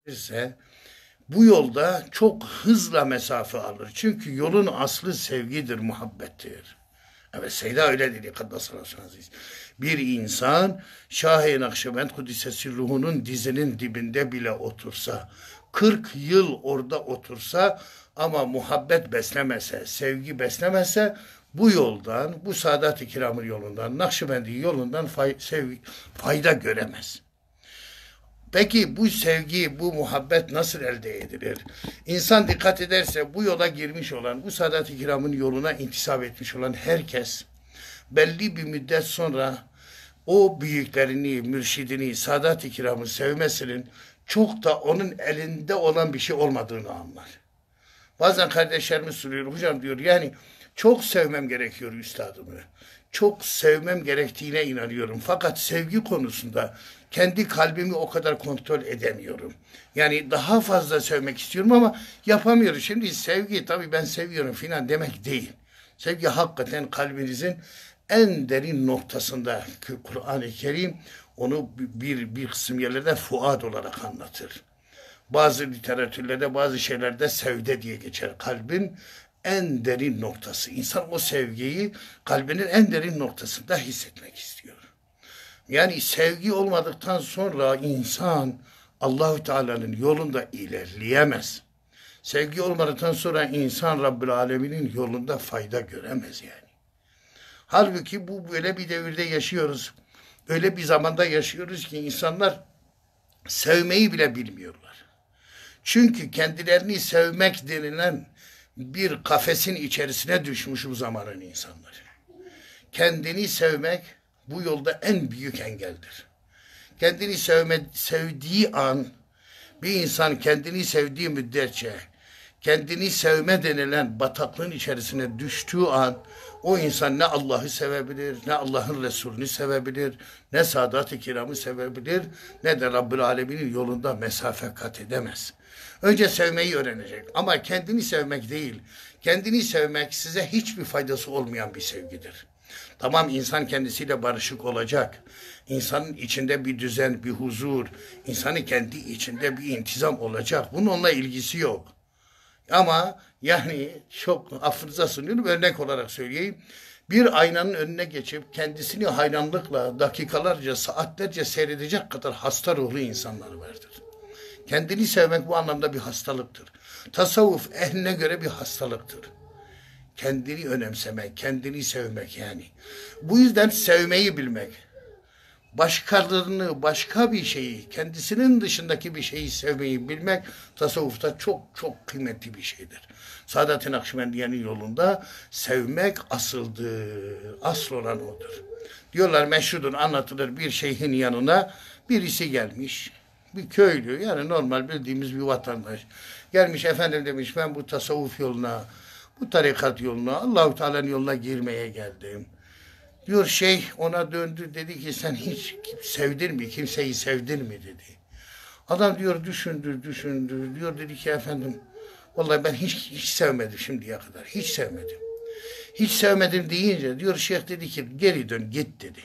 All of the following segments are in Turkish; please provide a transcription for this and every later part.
ise bu yolda çok hızla mesafe alır. Çünkü yolun aslı sevgidir, muhabbettir. Evet, Seyda öyle dedi. Kaddasallahu aziz. Bir insan Şah-ı Nakşibend Kudüs'e ruhunun dizinin dibinde bile otursa, 40 yıl orada otursa ama muhabbet beslemese, sevgi beslemese bu yoldan, bu Sadat-ı Kiram'ın yolundan, Nakşibendi yolundan fayda göremez. Peki bu sevgi, bu muhabbet nasıl elde edilir? İnsan dikkat ederse bu yola girmiş olan, bu Sadat-ı Kiram'ın yoluna intisap etmiş olan herkes belli bir müddet sonra o büyüklerini, mürşidini, Sadat-ı Kiram'ı sevmesinin çok da onun elinde olan bir şey olmadığını anlar. Bazen kardeşlerimiz soruyor, hocam diyor yani çok sevmem gerekiyor üstadımı. Çok sevmem gerektiğine inanıyorum. Fakat sevgi konusunda kendi kalbimi o kadar kontrol edemiyorum. Yani daha fazla sevmek istiyorum ama yapamıyorum. Şimdi sevgi tabii ben seviyorum filan demek değil. Sevgi hakikaten kalbinizin en derin noktasında. Kur'an-ı Kerim onu bir kısım yerlerde fuad olarak anlatır. Bazı literatürlerde, bazı şeylerde sevde diye geçer. Kalbin en derin noktası. İnsan o sevgiyi kalbinin en derin noktasında hissetmek istiyor. Yani sevgi olmadıktan sonra insan Allahü Teala'nın yolunda ilerleyemez. Sevgi olmadıktan sonra insan Rabbül Alemin'in yolunda fayda göremez yani. Halbuki bu böyle bir devirde yaşıyoruz. Öyle bir zamanda yaşıyoruz ki insanlar sevmeyi bile bilmiyorlar. Çünkü kendilerini sevmek denilen bir kafesin içerisine düşmüş bu zamanın insanları. Kendini sevmek bu yolda en büyük engeldir. Kendini sevdiği an, bir insan kendini sevdiği müddetçe, kendini sevme denilen bataklığın içerisine düştüğü an, o insan ne Allah'ı sevebilir, ne Allah'ın Resulünü sevebilir, ne Sadat-ı Kiram'ı sevebilir, ne de Rabbül Alemin'in yolunda mesafe kat edemez. Önce sevmeyi öğrenecek ama kendini sevmek değil, kendini sevmek size hiçbir faydası olmayan bir sevgidir. Tamam, insan kendisiyle barışık olacak. İnsanın içinde bir düzen, bir huzur, insanın kendi içinde bir intizam olacak. Bunun onunla ilgisi yok. Ama yani çok affınıza sığınıyorum, örnek olarak söyleyeyim. Bir aynanın önüne geçip kendisini hayranlıkla dakikalarca, saatlerce seyredecek kadar hasta ruhlu insanlar vardır. Kendini sevmek bu anlamda bir hastalıktır. Tasavvuf ehline göre bir hastalıktır. Kendini önemsemek, kendini sevmek yani. Bu yüzden sevmeyi bilmek, başkalarını, başka bir şeyi, kendisinin dışındaki bir şeyi sevmeyi bilmek tasavvufta çok çok kıymetli bir şeydir. Saadet-i Nakşibendiye'nin yolunda sevmek asıldır, asıl olan odur. Diyorlar meşhurdur, anlatılır, bir şeyhin yanına birisi gelmiş. Bir köylü, yani normal bildiğimiz bir vatandaş. Gelmiş, efendim demiş, ben bu tasavvuf yoluna, bu tarikat yoluna, Allah-u Teala'nın yoluna girmeye geldim. Diyor şeyh ona döndü, dedi ki sen hiç sevdin mi, kimseyi sevdin mi dedi. Adam diyor düşündü, diyor dedi ki efendim vallahi ben hiç sevmedim şimdiye kadar, hiç sevmedim. Hiç sevmedim deyince diyor şeyh dedi ki geri dön git dedi.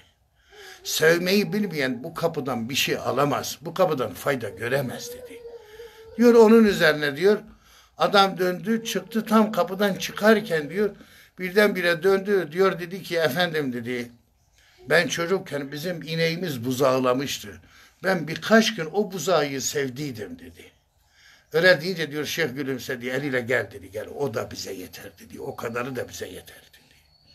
Sevmeyi bilmeyen bu kapıdan bir şey alamaz, bu kapıdan fayda göremez dedi. Diyor onun üzerine diyor adam döndü çıktı, tam kapıdan çıkarken diyor birdenbire döndü, diyor dedi ki efendim dedi ben çocukken bizim ineğimiz buzağlamıştı. Ben birkaç gün o buzağı sevdiydim dedi. Öyle deyince diyor şeyh gülümsedi, eliyle gel dedi, gel o da bize yeter dedi, o kadarı da bize yeter dedi.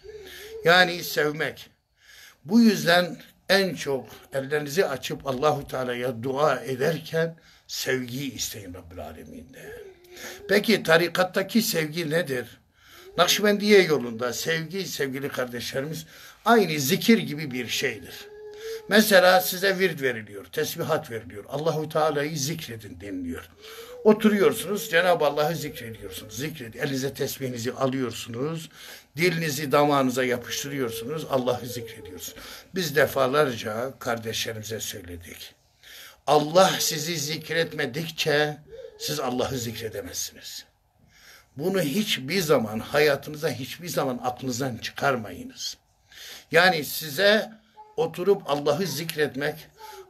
Yani sevmek. Bu yüzden en çok ellerinizi açıp Allahu Teala'ya dua ederken sevgiyi isteyin Rabbül Alemin'den. Peki tarikattaki sevgi nedir? Nakşibendiye yolunda sevgi, sevgili kardeşlerimiz, aynı zikir gibi bir şeydir. Mesela size virt veriliyor, tesbihat veriliyor. Allahu Teala'yı zikredin deniliyor. Oturuyorsunuz, Cenab-ı Allah'ı zikrediyorsunuz. Zikredin. Elinize tesbihinizi alıyorsunuz. Dilinizi damağınıza yapıştırıyorsunuz. Allah'ı zikrediyorsunuz. Biz defalarca kardeşlerimize söyledik. Allah sizi zikretmedikçe siz Allah'ı zikredemezsiniz. Bunu hiçbir zaman hayatınıza, hiçbir zaman aklınızdan çıkarmayınız. Yani size oturup Allah'ı zikretmek,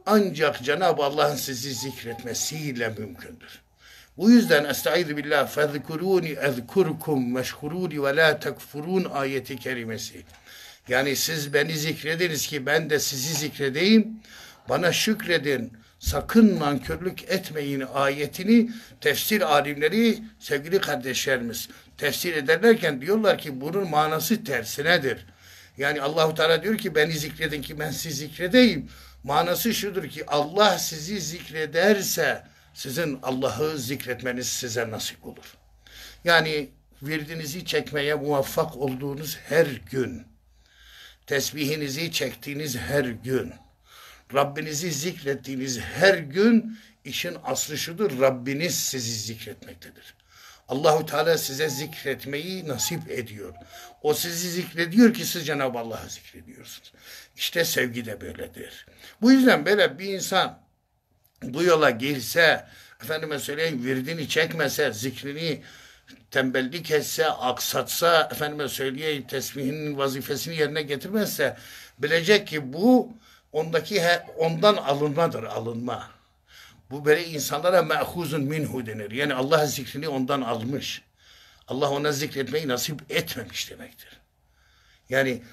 ancak Cenab-ı Allah'ın sizi zikretmesiyle mümkündür. Bu yüzden Estaizu billah fezkuruni ezkurkum meşkuruni ve la tekfurun ayeti kerimesi. Yani siz beni zikrediniz ki ben de sizi zikredeyim. Bana şükredin. Sakın nankörlük etmeyin ayetini tefsir alimleri sevgili kardeşlerimiz tefsir ederlerken diyorlar ki bunun manası tersinedir. Yani Allahu Teala diyor ki beni zikredin ki ben sizi zikredeyim. Manası şudur ki Allah sizi zikrederse sizin Allah'ı zikretmeniz size nasip olur. Yani virdinizi çekmeye muvaffak olduğunuz her gün, tesbihinizi çektiğiniz her gün, Rabbinizi zikrettiğiniz her gün işin aslı şudur. Rabbiniz sizi zikretmektedir. Allahu Teala size zikretmeyi nasip ediyor. O sizi zikrediyor ki siz Cenab-ı Allah'ı zikrediyorsunuz. İşte sevgi de böyledir. Bu yüzden böyle bir insan bu yola girse, efendime söyleyeyim virdini çekmese, zikrini tembellik etse, aksatsa, efendime söyleyeyim tesbihinin vazifesini yerine getirmezse bilecek ki bu ondan alınmadır, alınma. Bu böyle insanlara me'huzun minhu denir. Yani Allah zikrini ondan almış. Allah ona zikretmeyi nasip etmemiş demektir. Yani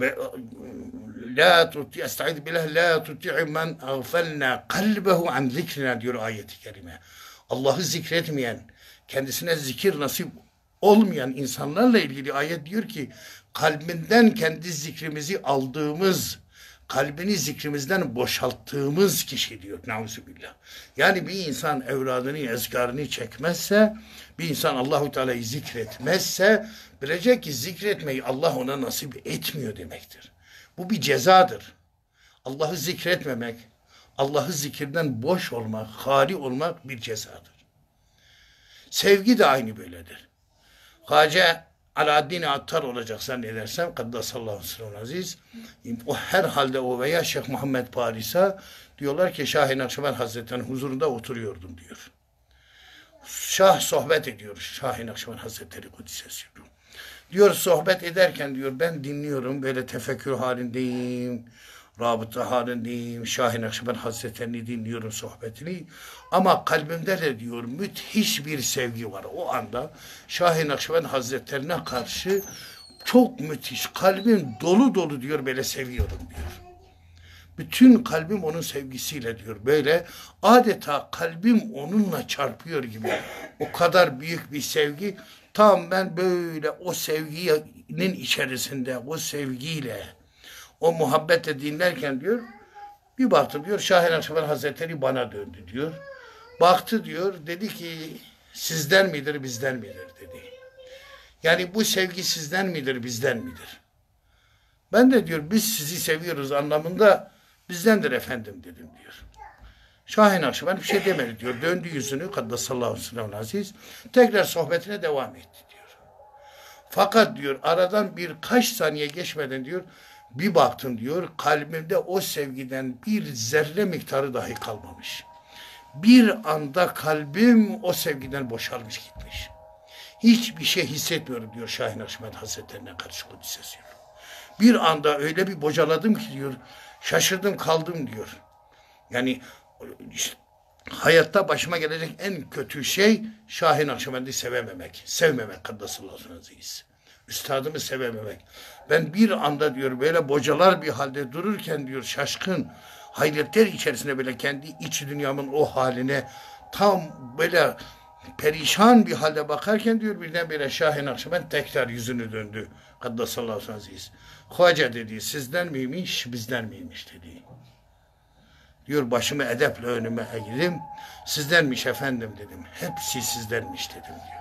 la tuti estaiz billah la tuti men aghfalna kalbehu an zikrina diyor ayet-i kerime. Allah'ı zikretmeyen, kendisine zikir nasip olmayan insanlarla ilgili ayet diyor ki kalbinden kendi zikrimizi aldığımız, kalbini zikrimizden boşalttığımız kişi diyor. Nauzubillah. Yani bir insan evladını, ezkarını çekmezse, bir insan Allahu Teala'yı zikretmezse bilecek ki zikretmeyi Allah ona nasip etmiyor demektir. Bu bir cezadır. Allah'ı zikretmemek, Allah'ı zikirden boş olmak, hali olmak bir cezadır. Sevgi de aynı böyledir. Hacı Alaaddin Attar olacak zannedersem Kaddasallahu sirruhu aziz. O herhalde o veya Şeyh Muhammed Paris'a diyorlar ki Şah-ı Nakşibend Hazretleri'nin huzurunda oturuyordum diyor. Şah sohbet ediyor. Şah-ı Nakşibend Hazretleri Kudüs'e diyor sohbet ederken diyor ben dinliyorum böyle tefekkür halindeyim. Rabıta halindeyim. Şah-ı Nakşibend Hazretleri'ni dinliyorum sohbetini. Ama kalbimde de diyor müthiş bir sevgi var. O anda Şah-ı Nakşibend Hazretlerine karşı çok müthiş. Kalbim dolu dolu diyor böyle seviyorum diyor. Bütün kalbim onun sevgisiyle diyor. Böyle adeta kalbim onunla çarpıyor gibi. O kadar büyük bir sevgi. Tam ben böyle o sevginin içerisinde o sevgiyle o muhabbetle dinlerken diyor bir baktım diyor Şah-ı Nakşibend Hazretleri bana döndü diyor. Baktı diyor dedi ki sizden midir bizden midir dedi. Yani bu sevgi sizden midir bizden midir? Ben de diyor biz sizi seviyoruz anlamında bizdendir efendim dedim diyor. Şah-ı Nakşibend bir şey demedi diyor. Döndü yüzünü Kaddasallahu sirruhu aziz tekrar sohbetine devam etti diyor. Fakat diyor aradan birkaç saniye geçmeden diyor bir baktım diyor kalbimde o sevgiden bir zerre miktarı dahi kalmamış. Bir anda kalbim o sevgiden boşalmış gitmiş. Hiçbir şey hissetmiyorum diyor Şah-ı Nakşibend Hazretlerine karşı Kudüs'e diyor. Bir anda öyle bir bocaladım ki diyor şaşırdım kaldım diyor. Yani işte, hayatta başıma gelecek en kötü şey Şah-ı Nakşibend'i sevememek. Sevmemek Kaddasallahu aziz. Üstadımı sevememek. Ben bir anda diyor böyle bocalar bir halde dururken diyor şaşkın hayretler içerisinde böyle kendi iç dünyamın o haline tam böyle perişan bir halde bakarken diyor birdenbire Şah-ı Nakşibend tekrar yüzünü döndü. Kaddasallahu aziz. Hoca dedi sizden miymiş bizden miymiş dedi. Diyor başımı edeple önüme eğdim. Sizdenmiş efendim dedim. Hepsi sizdenmiş dedim diyor.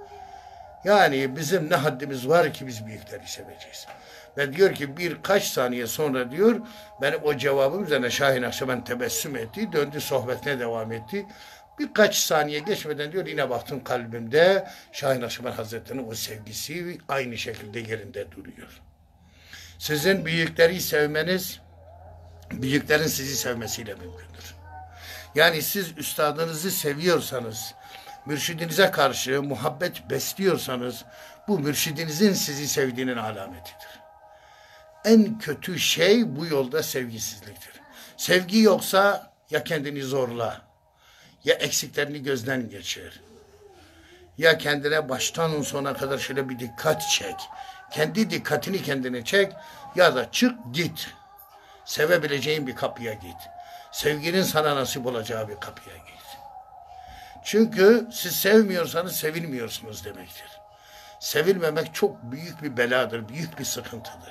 Yani bizim ne haddimiz var ki biz büyükleri seveceğiz. Ve diyor ki birkaç saniye sonra diyor benim o cevabım üzerine Şah-ı Nakşibend tebessüm etti. Döndü sohbetine devam etti. Birkaç saniye geçmeden diyor yine baktım kalbimde Şah-ı Nakşibend Hazretleri'nin o sevgisi aynı şekilde yerinde duruyor. Sizin büyükleri sevmeniz büyüklerin sizi sevmesiyle mümkündür. Yani siz üstadınızı seviyorsanız, mürşidinize karşı muhabbet besliyorsanız, bu mürşidinizin sizi sevdiğinin alametidir. En kötü şey bu yolda sevgisizliktir. Sevgi yoksa ya kendini zorla, ya eksiklerini gözden geçir, ya kendine baştan sona kadar şöyle bir dikkat çek. Kendi dikkatini kendine çek ya da çık git. Sevebileceğin bir kapıya git. Sevginin sana nasip olacağı bir kapıya git. Çünkü siz sevmiyorsanız sevilmiyorsunuz demektir. Sevilmemek çok büyük bir beladır, büyük bir sıkıntıdır.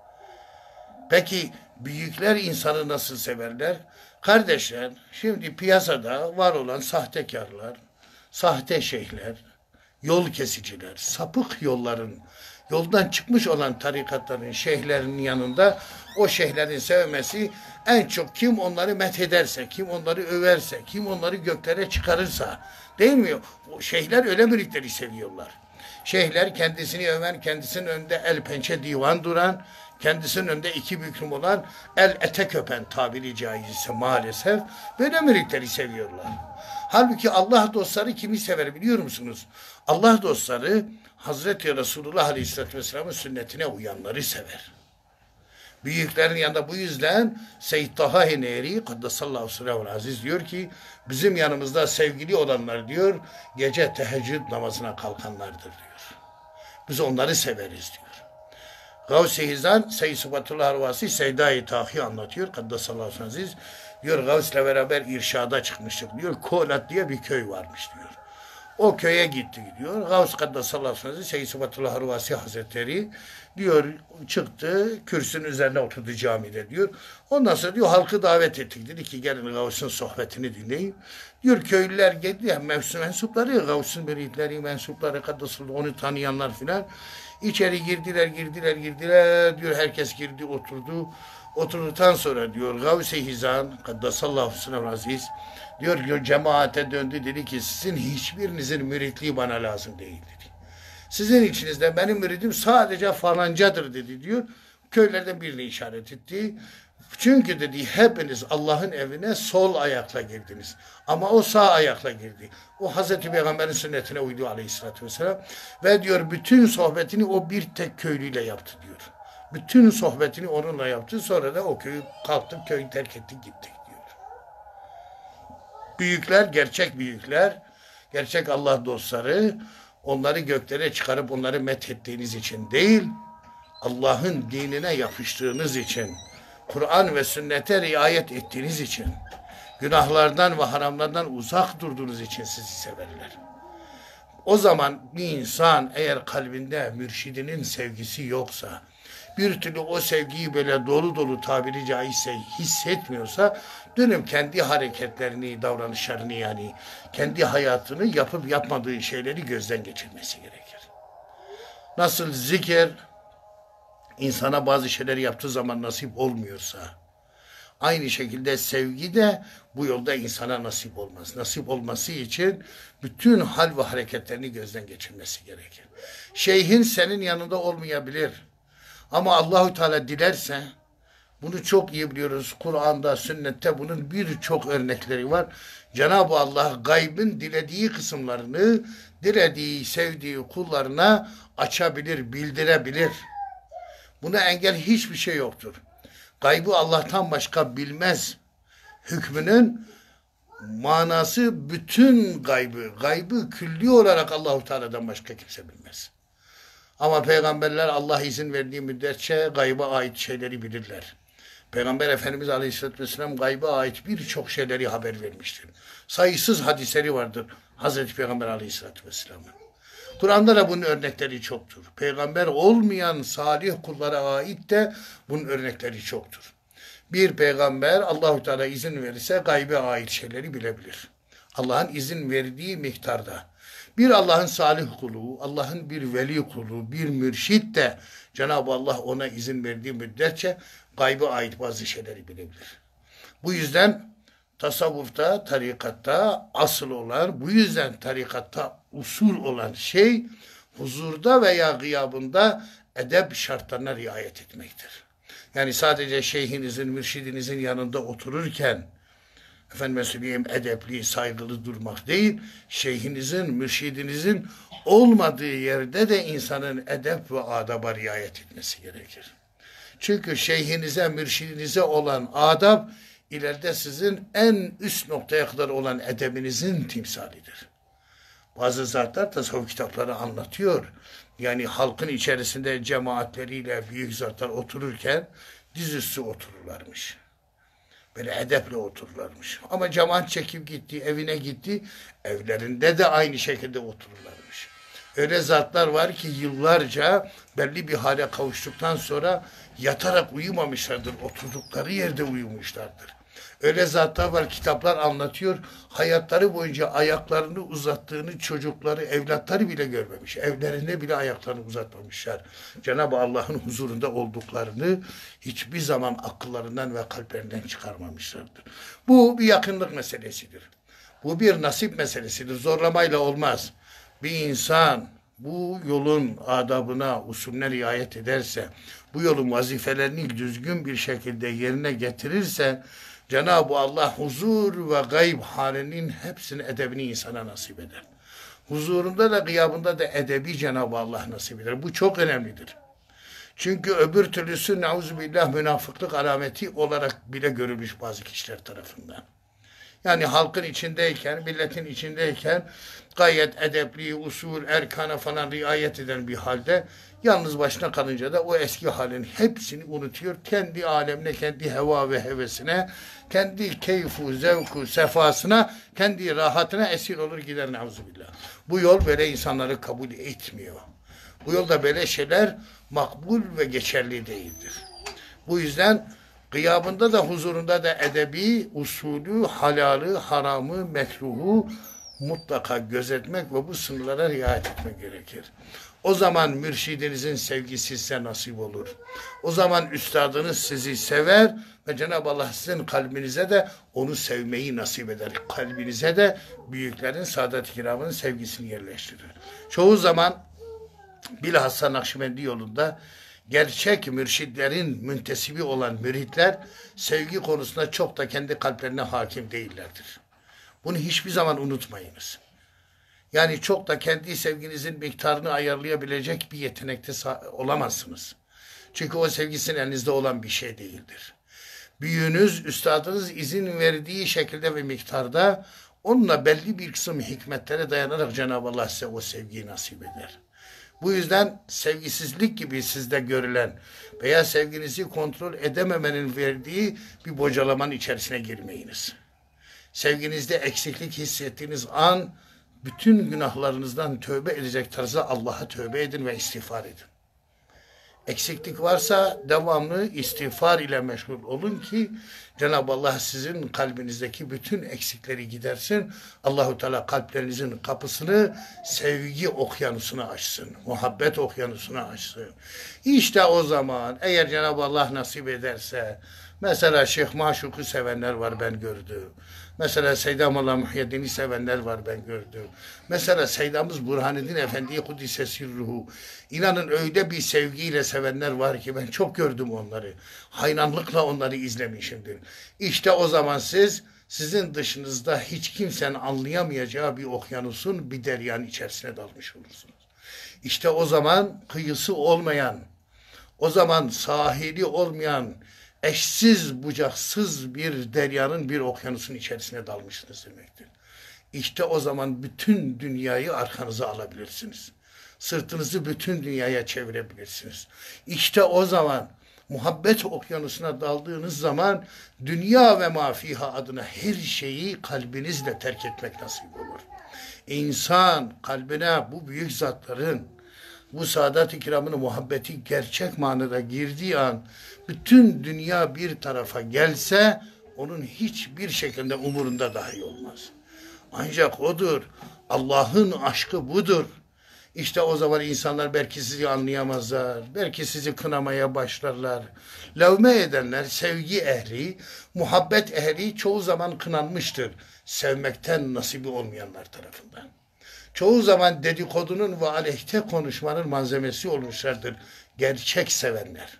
Peki büyükler insanı nasıl severler? Kardeşler, şimdi piyasada var olan sahtekarlar, sahte şeyhler, yol kesiciler, sapık yoldan çıkmış olan tarikatların, şeyhlerinin yanında o şeyhlerin sevmesi en çok kim onları methederse, kim onları överse, kim onları göklere çıkarırsa, değil mi? O şeyhler öyle müritleri seviyorlar. Şeyhler kendisini öven, kendisinin önünde el pençe divan duran, kendisinin önünde iki büklüm olan, el etek öpen tabiri caizse maalesef böyle müritleri seviyorlar. Halbuki Allah dostları kimi sever biliyor musunuz? Allah dostları Hazreti Resulullah Aleyhisselatü Vesselam'ın sünnetine uyanları sever. Büyüklerin yanında bu yüzden Seyyid Taha Heneri Kaddesallahu sırrahul aziz diyor ki bizim yanımızda sevgili olanlar diyor gece teheccüd namazına kalkanlardır diyor. Biz onları severiz diyor. Gavs-ı Hizan Seyyid Sıfatullah Arvasi Seyda-i Tahi anlatıyor. Kaddesallahu aziz diyor Gavs'le beraber irşada çıkmıştık diyor. Kolat diye bir köy varmış diyor. O köye gitti diyor. Gavs Kaddesallahu aleyhi ve sellem Seyyid Sıfatullah Arvasi Hazretleri diyor çıktı kürsünün üzerine oturdu camide diyor. Ondan sonra diyor halkı davet ettik. Dedi ki gelin Gavs'ın sohbetini dinleyin. Diyor köylüler geldi. Mevsim mensupları Gavs'ın müritleri mensupları Kaddesallahu onu tanıyanlar filan. İçeri girdiler diyor herkes girdi oturdu. Oturduktan sonra diyor Gavs-ı Hizan Kaddesallahu sınıf aziz diyor cemaate döndü dedi ki sizin hiçbirinizin müritliği bana lazım değil dedi. Sizin içinizde benim müridim sadece falancadır dedi diyor. Köylerden birini işaret etti. Çünkü dedi hepiniz Allah'ın evine sol ayakla girdiniz. Ama o sağ ayakla girdi. O Hazreti Peygamber'in sünnetine uydu aleyhissalatü vesselam. Ve diyor bütün sohbetini o bir tek köylüyle yaptı diyor. Bütün sohbetini onunla yaptı. Sonra da o köyü kalktık, köyü terk ettik gittik diyor. Büyükler, gerçek Allah dostları onları göklere çıkarıp onları methettiğiniz için değil, Allah'ın dinine yapıştığınız için, Kur'an ve sünnete riayet ettiğiniz için, günahlardan ve haramlardan uzak durduğunuz için sizi severler. O zaman bir insan eğer kalbinde mürşidinin sevgisi yoksa, bir türlü o sevgiyi böyle dolu dolu tabiri caizse hissetmiyorsa, dönüp kendi hareketlerini, davranışlarını yani kendi hayatını yapıp yapmadığı şeyleri gözden geçirmesi gerekir. Nasıl zikir insana bazı şeyleri yaptığı zaman nasip olmuyorsa, aynı şekilde sevgi de bu yolda insana nasip olmaz. Nasip olması için bütün hal ve hareketlerini gözden geçirmesi gerekir. Şeyhin senin yanında olmayabilir. Ama Allahu Teala dilerse, bunu çok iyi biliyoruz. Kur'an'da, sünnette bunun birçok örnekleri var. Cenab-ı Allah gaybın dilediği kısımlarını, dilediği, sevdiği kullarına açabilir, bildirebilir. Buna engel hiçbir şey yoktur. Gaybı Allah'tan başka bilmez. Hükmünün manası bütün gaybı. Gaybı külli olarak Allahu Teala'dan başka kimse bilmez. Ama peygamberler Allah izin verdiği müddetçe gayba ait şeyleri bilirler. Peygamber Efendimiz Aleyhisselatü Vesselam gayba ait birçok şeyleri haber vermiştir. Sayısız hadisleri vardır Hazreti Peygamber Aleyhisselatü Vesselam'ın. Kur'an'da da bunun örnekleri çoktur. Peygamber olmayan salih kullara ait de bunun örnekleri çoktur. Bir peygamber Allahu Teala izin verirse gaybe ait şeyleri bilebilir. Allah'ın izin verdiği miktarda. Bir Allah'ın salih kulu, Allah'ın bir veli kulu, bir mürşit de Cenab-ı Allah ona izin verdiği müddetçe gaybe ait bazı şeyleri bilebilir. Bu yüzden tasavvufta, tarikatta asıl olan, bu yüzden tarikatta usul olan şey huzurda veya gıyabında edep şartlarına riayet etmektir. Yani sadece şeyhinizin, mürşidinizin yanında otururken efendime söyleyeyim edepli, saygılı durmak değil, şeyhinizin, mürşidinizin olmadığı yerde de insanın edep ve adaba riayet etmesi gerekir. Çünkü şeyhinize, mürşidinize olan adab ileride sizin en üst noktaya kadar olan edebinizin timsalidir. Bazı zatlar tasavvuf kitapları anlatıyor. Yani halkın içerisinde cemaatleriyle büyük zatlar otururken dizüstü otururlarmış. Böyle edeple otururlarmış. Ama cemaat çekip gitti, evine gitti, evlerinde de aynı şekilde otururlarmış. Öyle zatlar var ki yıllarca belli bir hale kavuştuktan sonra yatarak uyumamışlardır, oturdukları yerde uyumuşlardır. Öyle zatlar var, kitaplar anlatıyor, hayatları boyunca ayaklarını uzattığını çocukları, evlatları bile görmemiş. Evlerinde bile ayaklarını uzatmamışlar. Cenab-ı Allah'ın huzurunda olduklarını hiçbir zaman akıllarından ve kalplerinden çıkarmamışlardır. Bu bir yakınlık meselesidir. Bu bir nasip meselesidir. Zorlamayla olmaz. Bir insan bu yolun adabına, usulüne riayet ederse, bu yolun vazifelerini düzgün bir şekilde yerine getirirse, Cenab-ı Allah huzur ve gayb halinin hepsini, edebini insana nasip eder. Huzurunda da gıyabında da edebi Cenab-ı Allah nasip eder. Bu çok önemlidir. Çünkü öbür türlüsü neuzubillah münafıklık alameti olarak bile görülmüş bazı kişiler tarafından. Yani halkın içindeyken, milletin içindeyken gayet edepli, usul, erkana falan riayet eden bir halde yalnız başına kalınca da o eski halin hepsini unutuyor. Kendi alemine, kendi heva ve hevesine, kendi keyfu, zevku, sefasına, kendi rahatına esir olur gider neuzubillah. Bu yol böyle insanları kabul etmiyor. Bu yolda böyle şeyler makbul ve geçerli değildir. Bu yüzden gıyabında da huzurunda da edebi, usulü, halalı, haramı, mekruhu mutlaka gözetmek ve bu sınırlara riayet etmek gerekir. O zaman mürşidinizin sevgisi size nasip olur. O zaman üstadınız sizi sever ve Cenab-ı Allah sizin kalbinize de onu sevmeyi nasip eder. Kalbinize de büyüklerin, Saadat-ı Kiram'ın sevgisini yerleştirir. Çoğu zaman bilhassa Nakşibendi yolunda gerçek mürşidlerin müntesibi olan müritler sevgi konusunda çok da kendi kalplerine hakim değillerdir. Bunu hiçbir zaman unutmayınız. Yani çok da kendi sevginizin miktarını ayarlayabilecek bir yetenekte olamazsınız. Çünkü o sevgisinin elinizde olan bir şey değildir. Büyüğünüz, üstadınız izin verdiği şekilde ve miktarda onunla belli bir kısım hikmetlere dayanarak Cenab-ı Allah size o sevgiyi nasip eder. Bu yüzden sevgisizlik gibi sizde görülen veya sevginizi kontrol edememenin verdiği bir bocalamanın içerisine girmeyiniz. Sevginizde eksiklik hissettiğiniz an bütün günahlarınızdan tövbe edecek tarzda Allah'a tövbe edin ve istiğfar edin. Eksiklik varsa devamlı istiğfar ile meşgul olun ki Cenab-ı Allah sizin kalbinizdeki bütün eksikleri gidersin. Allahu Teala kalplerinizin kapısını sevgi okyanusuna açsın. Muhabbet okyanusuna açsın. İşte o zaman eğer Cenab-ı Allah nasip ederse mesela Şeyh Maşuk'u sevenler var ben gördüm. Mesela Seyyid-i Muhyiddin'i sevenler var ben gördüm. Mesela Seyyidimiz Burhaneddin Efendi'yi Kudüs'e sirruhu. İnanın öyle bir sevgiyle sevenler var ki ben çok gördüm onları. Hayranlıkla onları izlemişimdir. İşte o zaman sizin dışınızda hiç kimsenin anlayamayacağı bir okyanusun, bir deryanın içerisine dalmış olursunuz. İşte o zaman kıyısı olmayan, o zaman sahili olmayan, eşsiz bucaksız bir deryanın, bir okyanusun içerisine dalmışsınız demektir. İşte o zaman bütün dünyayı arkanıza alabilirsiniz. Sırtınızı bütün dünyaya çevirebilirsiniz. İşte o zaman muhabbet okyanusuna daldığınız zaman dünya ve mafiha adına her şeyi kalbinizle terk etmek nasip olur. İnsan kalbine bu büyük zatların, bu Saadat-ı Kiram'ın muhabbeti gerçek manada girdiği an bütün dünya bir tarafa gelse onun hiçbir şekilde umurunda dahi olmaz. Ancak odur. Allah'ın aşkı budur. İşte o zaman insanlar belki sizi anlayamazlar. Belki sizi kınamaya başlarlar. Levme edenler, sevgi ehli, muhabbet ehli çoğu zaman kınanmıştır. Sevmekten nasibi olmayanlar tarafından. Çoğu zaman dedikodunun ve aleyhte konuşmanın malzemesi olmuşlardır. Gerçek sevenler.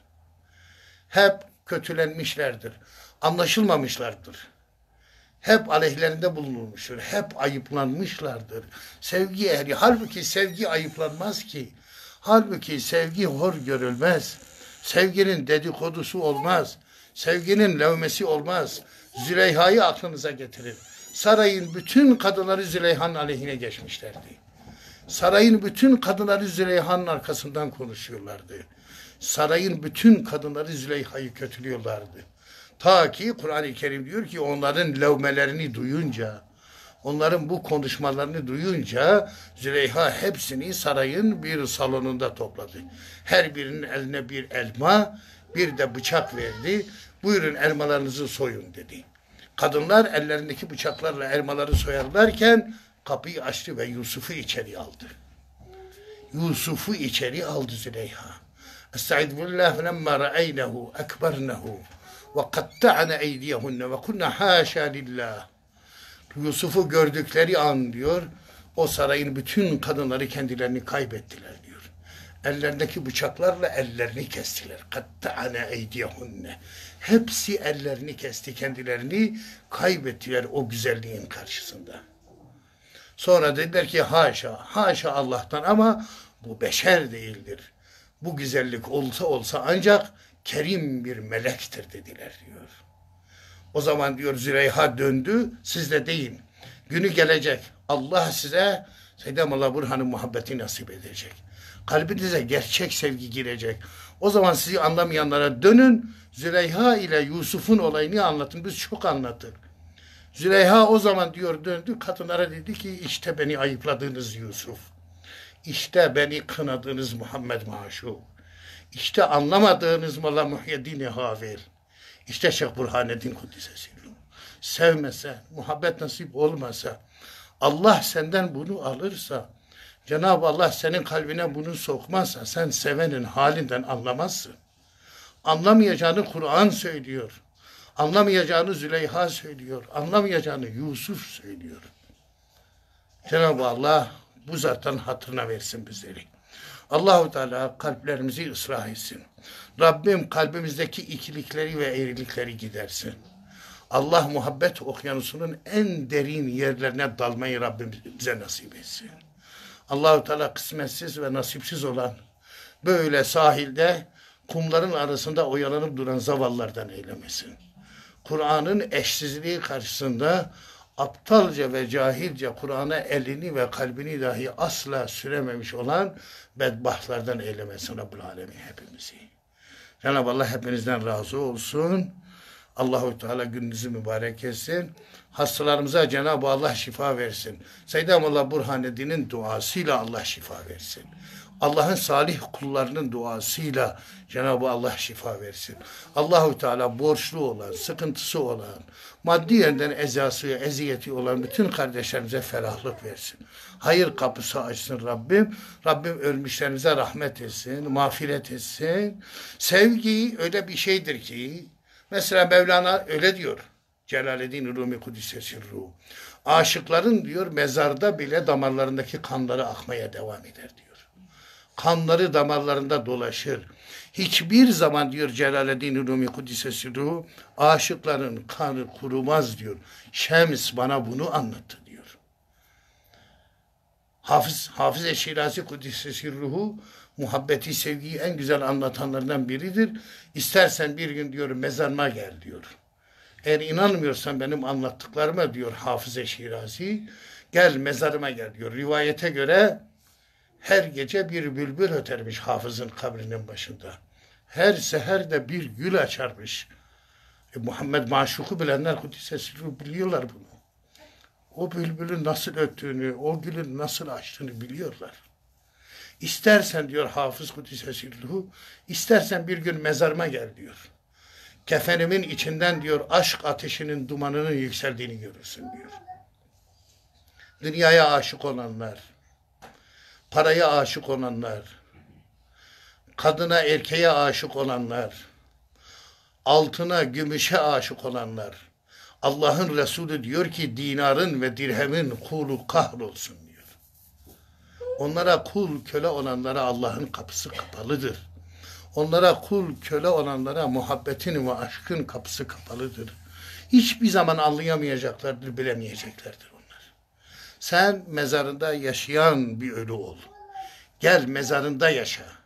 Hep kötülenmişlerdir. Anlaşılmamışlardır. Hep aleyhlerinde bulunulmuştur. Hep ayıplanmışlardır. Sevgi ehli. Halbuki sevgi ayıplanmaz ki. Halbuki sevgi hor görülmez. Sevginin dedikodusu olmaz. Sevginin levmesi olmaz. Züleyha'yı aklınıza getirin. Sarayın bütün kadınları Züleyha'nın aleyhine geçmişlerdi. Sarayın bütün kadınları Züleyha'nın arkasından konuşuyorlardı. Sarayın bütün kadınları Züleyha'yı kötülüyorlardı. Ta ki Kur'an-ı Kerim diyor ki onların levmelerini duyunca, onların bu konuşmalarını duyunca Züleyha hepsini sarayın bir salonunda topladı. Her birinin eline bir elma, bir de bıçak verdi. Buyurun elmalarınızı soyun dedi. Kadınlar ellerindeki bıçaklarla elmaları soyarlarken kapıyı açtı ve Yusuf'u içeri aldı. Yusuf'u içeri aldı Züleyha. Estaizu billah lemma ra'eynehu ekbernehu ve katta'ne eydiyehunne ve kunna haşa lillah. Yusuf'u gördükleri an diyor, o sarayın bütün kadınları kendilerini kaybettiler diyor. Ellerindeki bıçaklarla ellerini kestiler. Katta'ne eydiyehunne. Hepsi ellerini kesti, kendilerini kaybettiler o güzelliğin karşısında. Sonra dediler ki haşa, haşa Allah'tan ama bu beşer değildir. Bu güzellik olsa ancak kerim bir melektir dediler diyor. O zaman diyor Züleyha döndü, siz de deyin. Günü gelecek, Allah size Seyyid-i Burhan'ın muhabbeti nasip edecek. Kalbinize gerçek sevgi girecek. O zaman sizi anlamayanlara dönün, Züleyha ile Yusuf'un olayını anlatın. Biz çok anlattık. Züleyha o zaman diyor döndü, kadınlara dedi ki işte beni ayıpladığınız Yusuf. İşte beni kınadığınız Muhammed Maşuk. İşte anlamadığınız Molla Muhyiddin Havel. İşte Şeyh Burhaneddin Kuddisesi. Sevmese, muhabbet nasip olmasa, Allah senden bunu alırsa, Cenab-ı Allah senin kalbine bunu sokmazsa, sen sevenin halinden anlamazsın. Anlamayacağını Kur'an söylüyor. Anlamayacağını Züleyha söylüyor. Anlamayacağını Yusuf söylüyor. Cenab-ı Allah bu zattan hatırına versin bizleri. Allahu Teala kalplerimizi ıslah etsin. Rabbim kalbimizdeki ikilikleri ve eğrilikleri gidersin. Allah muhabbet okyanusunun en derin yerlerine dalmayı Rabbim bize nasip etsin. Allahu Teala kısmetsiz ve nasipsiz olan böyle sahilde kumların arasında oyalanıp duran zavallardan eylemesin. Kur'an'ın eşsizliği karşısında aptalca ve cahilce Kur'an'a elini ve kalbini dahi asla sürememiş olan bedbahtlardan eylemesin Rabbül Alemin hepimizi. Cenab-ı Allah hepinizden razı olsun. Allahu Teala gününüzü mübarek etsin. Hastalarımıza Cenab-ı Allah şifa versin. Seyyid-i Burhaneddin'in duasıyla Allah şifa versin. Allah'ın salih kullarının duasıyla Cenab-ı Allah şifa versin. Allahu Teala borçlu olan, sıkıntısı olan, maddi yönden ezası, eziyeti olan bütün kardeşlerimize ferahlık versin. Hayır kapısı açsın Rabbim. Rabbim ölmüşlerimize rahmet etsin, mağfiret etsin. Sevgi öyle bir şeydir ki, mesela Mevlana öyle diyor. Celaleddin Rumi Kudüs'e ruh. Aşıkların diyor mezarda bile damarlarındaki kanları akmaya devam eder diyor. Kanları damarlarında dolaşır. Hiçbir zaman diyor Celaleddin Rumi Kudüs'e ruh, aşıkların kanı kurumaz diyor. Şems bana bunu anlattı diyor. Hafız Şirazi Kudüs'e ruhu muhabbeti, sevgiyi en güzel anlatanlardan biridir. İstersen bir gün diyor mezarıma gel diyor. Eğer inanmıyorsan benim anlattıklarıma diyor Hafız Şirazi, gel mezarıma gel diyor. Rivayete göre her gece bir bülbül ötermiş Hafız'ın kabrinin başında. Her seher de bir gül açarmış. Muhammed Maşuk'u bilenler Kudüs'ü biliyorlar bunu. O bülbülün nasıl öttüğünü, o gülün nasıl açtığını biliyorlar. İstersen diyor Hafız Kudüs'ü, istersen bir gün mezarıma gel diyor. Kefenimin içinden diyor aşk ateşinin dumanının yükseldiğini görürsün diyor. Dünyaya aşık olanlar, paraya aşık olanlar, kadına erkeğe aşık olanlar, altına gümüşe aşık olanlar, Allah'ın Resulü diyor ki dinarın ve dirhemin kulu kahrolsun diyor. Onlara kul köle olanlara Allah'ın kapısı kapalıdır. Onlara kul köle olanlara muhabbetin ve aşkın kapısı kapalıdır. Hiçbir zaman anlayamayacaklardır, bilemeyeceklerdir onlar. Sen mezarında yaşayan bir ölü ol. Gel mezarında yaşa.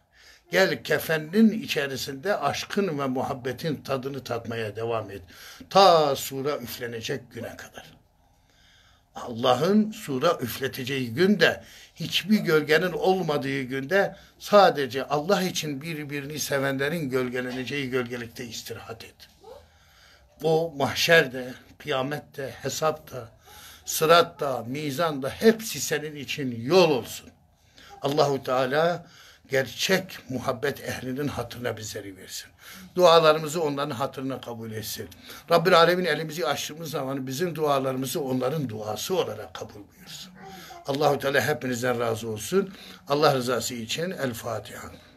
Gel kefeninin içerisinde aşkın ve muhabbetin tadını tatmaya devam et. Ta sura üflenecek güne kadar. Allah'ın sura üfleteceği günde, hiçbir gölgenin olmadığı günde sadece Allah için birbirini sevenlerin gölgeleneceği gölgelikte istirahat et. O mahşerde, kıyamette, hesapta, sıratta, mizanda hepsi senin için yol olsun. Allahu Teala gerçek muhabbet ehlinin hatırına bizleri versin. Dualarımızı onların hatırına kabul etsin. Rabbül Alemin elimizi açtığımız zaman bizim dualarımızı onların duası olarak kabul buyursun. Allahu Teala hepinizden razı olsun. Allah rızası için El Fatiha.